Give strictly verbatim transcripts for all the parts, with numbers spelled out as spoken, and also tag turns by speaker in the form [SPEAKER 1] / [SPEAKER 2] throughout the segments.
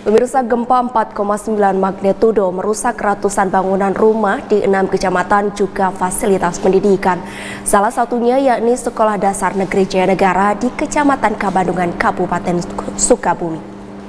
[SPEAKER 1] Pemirsa, gempa empat koma sembilan magnitudo merusak ratusan bangunan rumah di enam kecamatan juga fasilitas pendidikan. Salah satunya yakni Sekolah Dasar Negeri Jaya Negara di Kecamatan Kabandungan, Kabupaten Sukabumi.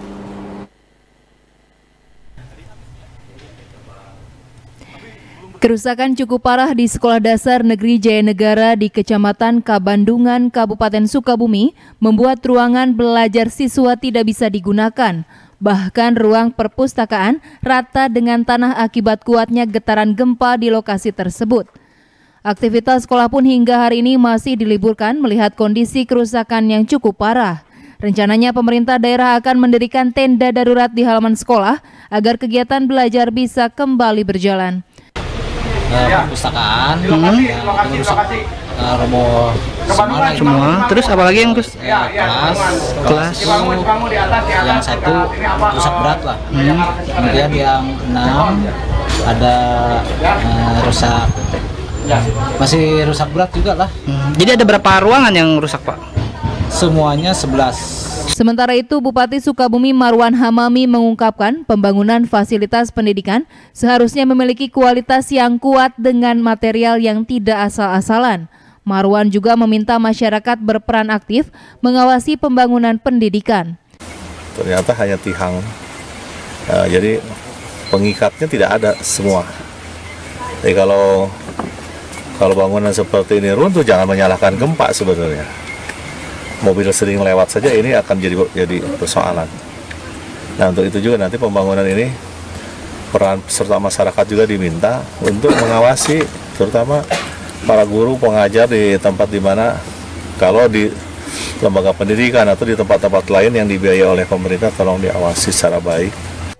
[SPEAKER 2] Kerusakan cukup parah di Sekolah Dasar Negeri Jaya Negara di Kecamatan Kabandungan, Kabupaten Sukabumi membuat ruangan belajar siswa tidak bisa digunakan. Bahkan ruang perpustakaan rata dengan tanah akibat kuatnya getaran gempa di lokasi tersebut. Aktivitas sekolah pun hingga hari ini masih diliburkan melihat kondisi kerusakan yang cukup parah. Rencananya pemerintah daerah akan mendirikan tenda darurat di halaman sekolah agar kegiatan belajar bisa kembali berjalan.
[SPEAKER 3] Uh, perpustakaan, hmm. yang rusak, uh, roboh semua,
[SPEAKER 4] semua. Terus apalagi yang terus?
[SPEAKER 3] Uh, kelas, kelas yang satu rusak berat lah. Hmm. Kemudian yang enam ada uh, rusak, masih rusak berat juga lah.
[SPEAKER 4] Hmm. Jadi ada berapa ruangan yang rusak, Pak?
[SPEAKER 3] Semuanya sebelas.
[SPEAKER 2] Sementara itu, Bupati Sukabumi Marwan Hamami mengungkapkan pembangunan fasilitas pendidikan seharusnya memiliki kualitas yang kuat dengan material yang tidak asal-asalan. Marwan juga meminta masyarakat berperan aktif mengawasi pembangunan pendidikan.
[SPEAKER 5] Ternyata hanya tihang, uh, jadi pengikatnya tidak ada semua. Jadi kalau kalau bangunan seperti ini runtuh, jangan menyalahkan gempa sebenarnya. Mobil sering lewat saja ini akan jadi jadi persoalan. Nah, untuk itu juga nanti pembangunan ini peran serta masyarakat juga diminta untuk mengawasi, terutama para guru pengajar di tempat di mana kalau di lembaga pendidikan atau di tempat-tempat lain yang dibiayai oleh pemerintah, tolong diawasi secara baik.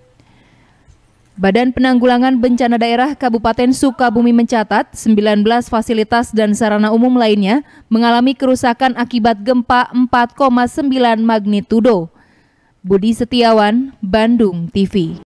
[SPEAKER 2] Badan Penanggulangan Bencana Daerah Kabupaten Sukabumi mencatat sembilan belas fasilitas dan sarana umum lainnya mengalami kerusakan akibat gempa empat koma sembilan magnitudo. Budi Setiawan, Bandung T V.